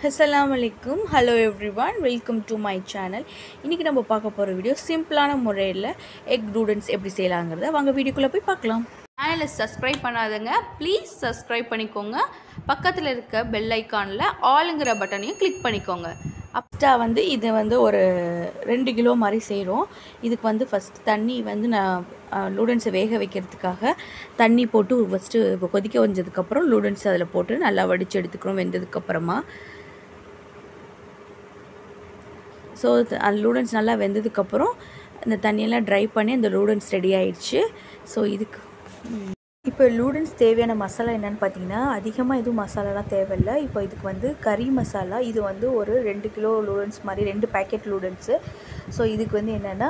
Assalamualaikum. Hello everyone. Welcome to my channel. இன்னைக்கு நம்ம பார்க்க போற வீடியோ சிம்பிளான முறையில் எக் நூடுல்ஸ் எப்படி செய்யலாங்கிறத வாங்க வீடியோக்குள்ள போய் பார்க்கலாம். சேனலை சப்ஸ்கிரைப் பண்ணாதங்க ப்ளீஸ் சப்ஸ்கிரைப் பண்ணிக்கோங்க. பக்கத்தில் இருக்க பெல் ஐக்கானில் ஆளுங்கிற பட்டனையும் கிளிக் பண்ணிக்கோங்க. அப்போ இது ஒரு 2 கிலோ மாதிரி செய்கிறோம். இதுக்கு ஃபஸ்ட் தண்ணி நான் நூடுல்ஸை வேக வைக்கிறதுக்காக தண்ணி போட்டு ஃபஸ்ட்டு கொதிக்க வந்ததுக்கப்புறம் நூடுல்ஸ் அதில் போட்டு நல்லா வடித்து எடுத்துக்கிறோம் வெந்ததுக்கப்புறமா. ஸோ அந்த நூடுல்ஸ் நல்லா வெந்ததுக்கப்புறம் இந்த தண்ணியெல்லாம் ட்ரை பண்ணி அந்த நூடுல்ஸ் ரெடி ஆயிடுச்சு. ஸோ இதுக்கு இப்போ நூடுல்ஸ் தேவையான மசாலா என்னென்னு பார்த்தீங்கன்னா, அதிகமாக எதுவும் மசாலாலாம் தேவையில்லை. இப்போ இதுக்கு கறி மசாலா, இது ஒரு 2 கிலோ நூடுல்ஸ் மாதிரி 2 பேக்கெட் நூடுல்ஸு. ஸோ இதுக்கு என்னென்னா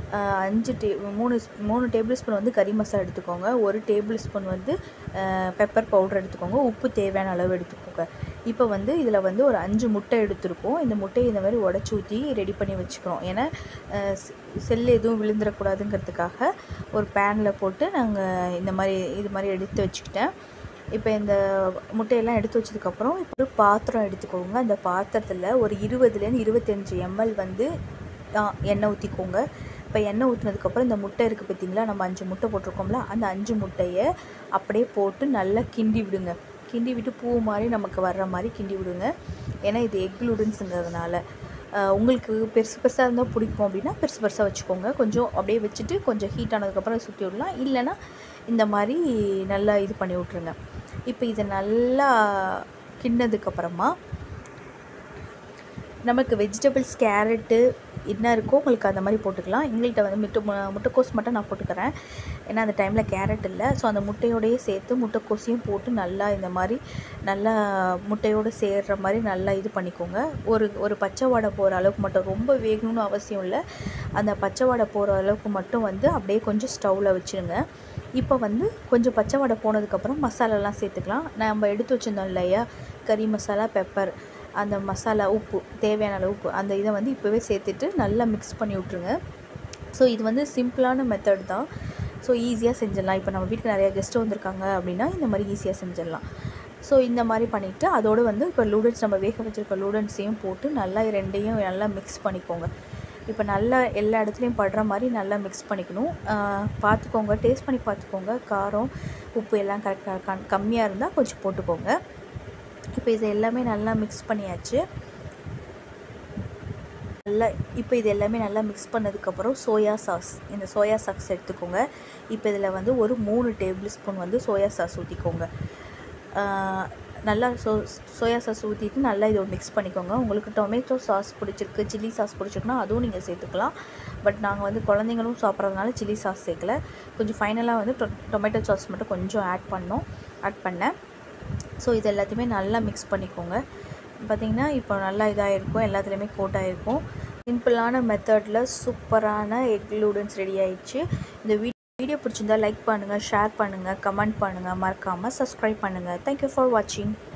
3 டேபிள் ஸ்பூன் கறி மசாலா எடுத்துக்கோங்க. 1 டேபிள் ஸ்பூன் பெப்பர் பவுடர் எடுத்துக்கோங்க. உப்பு தேவையான அளவு எடுத்துக்கோங்க. இப்போ இதில் ஒரு 5 முட்டை எடுத்துருக்கோம். இந்த முட்டையை இந்த மாதிரி உடச்சி ஊற்றி ரெடி பண்ணி வச்சுக்கிறோம். ஏன்னா செல் எதுவும் விழுந்துடக்கூடாதுங்கிறதுக்காக ஒரு பேனில் போட்டு நாங்கள் இது மாதிரி எடுத்து வச்சுக்கிட்டேன். இப்போ இந்த முட்டையெல்லாம் எடுத்து வச்சதுக்கப்புறம் இப்போ ஒரு பாத்திரம் எடுத்துக்கோங்க. அந்த பாத்திரத்தில் ஒரு 20லேருந்து 25 ml எண்ணெய் ஊற்றிக்கோங்க. இப்போ எண்ணெய் ஊற்றினதுக்கப்புறம் இந்த முட்டை இருக்குது பார்த்திங்களா, நம்ம 5 முட்டை போட்டிருக்கோம்ல, அந்த 5 முட்டையை அப்படியே போட்டு நல்லா கிண்டி விடுங்க. கிண்டி விட்டு பூ மாதிரி நமக்கு வர்ற மாதிரி கிண்டி விடுங்க. ஏன்னா இது எக் நூடுல்ஸுங்கிறதுனால உங்களுக்கு பெருசு பெருசாக இருந்தால் பிடிக்கும் அப்படின்னா பெருசு பெருசாக வச்சுக்கோங்க. கொஞ்சம் அப்படியே வச்சுட்டு கொஞ்சம் ஹீட் ஆனதுக்கப்புறம் சுற்றி விடலாம். இல்லைன்னா இந்த மாதிரி நல்லா இது பண்ணி விட்ருங்க. இப்போ இதை நல்லா கிண்ணதுக்கப்புறமா நமக்கு வெஜிடபிள்ஸ் கேரட்டு என்ன இருக்கோ உங்களுக்கு அந்த மாதிரி போட்டுக்கலாம். எங்கள்கிட்ட முட்டைக்கோஸ் மட்டும் நான் போட்டுக்கிறேன். ஏன்னா அந்த டைமில் கேரட் இல்லை. ஸோ அந்த முட்டையோடையே சேர்த்து முட்டைக்கோஸையும் போட்டு நல்லா இந்த மாதிரி நல்லா முட்டையோடு சேர்கிற மாதிரி நல்லா இது பண்ணிக்கோங்க. ஒரு பச்சை வாடை போகிற அளவுக்கு மட்டும், ரொம்ப வேகணும்னு அவசியம் இல்லை. அந்த பச்சை வாடை போகிற அளவுக்கு மட்டும் அப்படியே கொஞ்சம் ஸ்டவ்வில் வச்சுருங்க. இப்போ கொஞ்சம் பச்சை வாடை போனதுக்கப்புறம் மசாலாலாம் சேர்த்துக்கலாம். நம்ம எடுத்து வச்சுருந்தோம் இல்லையா, கறி மசாலா, பெப்பர், அந்த மசாலா, உப்பு, தேவையான அளவு உப்பு, அந்த இதை இப்போவே சேர்த்துட்டு நல்லா மிக்ஸ் பண்ணி விட்ருங்க. ஸோ இது சிம்பிளான மெத்தட் தான். ஸோ ஈஸியாக செஞ்சிடலாம். இப்போ நம்ம வீட்டுக்கு நிறையா கெஸ்ட்டு வந்திருக்காங்க அப்படின்னா இந்த மாதிரி ஈஸியாக செஞ்சிடலாம். ஸோ இந்த மாதிரி பண்ணிவிட்டு அதோடு இப்போ நூடுல்ஸ் நம்ம வேக வச்சுருக்க நூடுல்ஸையும் போட்டு நல்லா ரெண்டையும் நல்லா மிக்ஸ் பண்ணிக்கோங்க. இப்போ நல்லா எல்லா இடத்துலையும் படுற மாதிரி நல்லா மிக்ஸ் பண்ணிக்கணும். பார்த்துக்கோங்க, டேஸ்ட் பண்ணி பார்த்துக்கோங்க. காரம் உப்பு எல்லாம் கரெக்டாக கம்மியாக இருந்தால் கொஞ்சம் போட்டுக்கோங்க. இப்போ இது எல்லாமே நல்லா மிக்ஸ் பண்ணியாச்சு. இப்போ இது எல்லாமே நல்லா மிக்ஸ் பண்ணதுக்கப்புறம் இந்த சோயா சாஸ் எடுத்துக்கோங்க. இப்போ இதில் ஒரு 3 டேபிள் ஸ்பூன் சோயா சாஸ் ஊற்றிக்கோங்க. நல்லா சோயா சாஸ் ஊற்றிட்டு நல்லா இதை மிக்ஸ் பண்ணிக்கோங்க. உங்களுக்கு டொமேட்டோ சாஸ் பிடிச்சிருக்கு, சில்லி சாஸ் பிடிச்சிருக்குன்னா அதுவும் நீங்கள் சேர்த்துக்கலாம். பட் நாங்கள் குழந்தைங்களும் சாப்பிட்றதுனால சில்லி சாஸ் சேர்க்கல. கொஞ்சம் ஃபைனலாக டொமேட்டோ சாஸ் மட்டும் கொஞ்சம் ஆட் பண்ணேன். ஸோ இது எல்லாத்தையுமே நல்லா மிக்ஸ் பண்ணிக்கோங்க. பார்த்திங்கன்னா இப்போ நல்லா இதாக இருக்கும், எல்லாத்துலேயுமே கோட் ஆகிருக்கும். சிம்பிளான மெத்தடில் சூப்பரான எக் நூடுல்ஸ் ரெடி ஆயிடுச்சு. இந்த வீடியோ பிடிச்சிருந்தால் லைக் பண்ணுங்கள், ஷேர் பண்ணுங்கள், கமெண்ட் பண்ணுங்கள், மறக்காமல் சப்ஸ்கிரைப் பண்ணுங்கள். தேங்க்யூ ஃபார் வாட்சிங்.